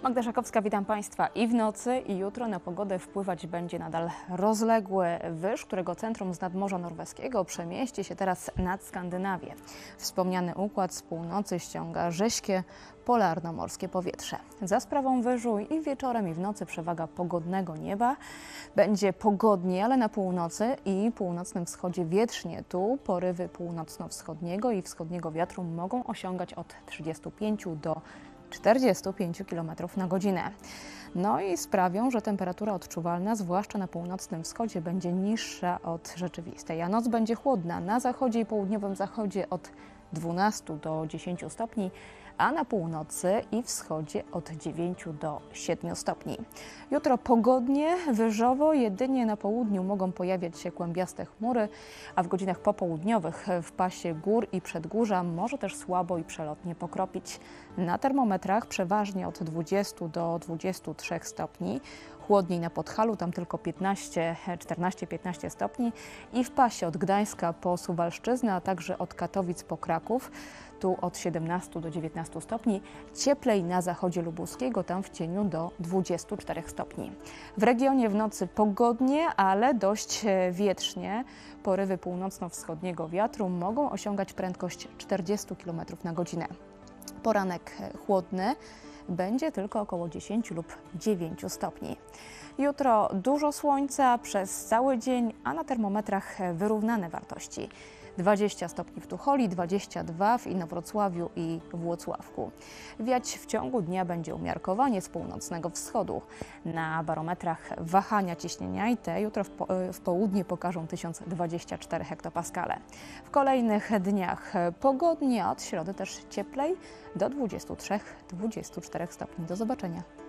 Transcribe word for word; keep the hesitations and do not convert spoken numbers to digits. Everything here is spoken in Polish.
Magda Szakowska, witam Państwa. I w nocy, i jutro na pogodę wpływać będzie nadal rozległy wyż, którego centrum z nadmorza norweskiego przemieści się teraz nad Skandynawię. Wspomniany układ z północy ściąga rześkie, polarno-morskie powietrze. Za sprawą wyżu i wieczorem, i w nocy przewaga pogodnego nieba. Będzie pogodnie, ale na północy i północnym wschodzie wietrznie. Tu porywy północno-wschodniego i wschodniego wiatru mogą osiągać od trzydziestu pięciu do czterdziestu pięciu kilometrów na godzinę. No i sprawią, że temperatura odczuwalna, zwłaszcza na północnym wschodzie, będzie niższa od rzeczywistej, a noc będzie chłodna. Na zachodzie i południowym zachodzie od dwunastu do dziesięciu stopni, a na północy i wschodzie od dziewięciu do siedmiu stopni. Jutro pogodnie, wyżowo, jedynie na południu mogą pojawiać się kłębiaste chmury, a w godzinach popołudniowych w pasie gór i przedgórza może też słabo i przelotnie pokropić. Na termometrach przeważnie od dwudziestu do dwudziestu trzech stopni. Chłodniej na Podhalu, tam tylko piętnaście, czternaście piętnaście stopni i w pasie od Gdańska po Suwalszczyznę, a także od Katowic po Kraków, tu od siedemnastu do dziewiętnastu stopni. Cieplej na zachodzie lubuskiego, tam w cieniu do dwudziestu czterech stopni. W regionie w nocy pogodnie, ale dość wietrznie. Porywy północno-wschodniego wiatru mogą osiągać prędkość czterdziestu kilometrów na godzinę. Poranek chłodny, będzie tylko około dziesięciu lub dziewięciu stopni. Jutro dużo słońca przez cały dzień, a na termometrach wyrównane wartości. dwadzieścia stopni w Tucholi, dwadzieścia dwa w Inowrocławiu i Włocławku. Wiać w ciągu dnia będzie umiarkowanie z północnego wschodu. Na barometrach wahania ciśnienia i te jutro w, po, w południe pokażą tysiąc dwadzieścia cztery hektopaskale. W kolejnych dniach pogodnie, a od środy też cieplej do dwudziestu trzech do dwudziestu czterech stopni. Do zobaczenia.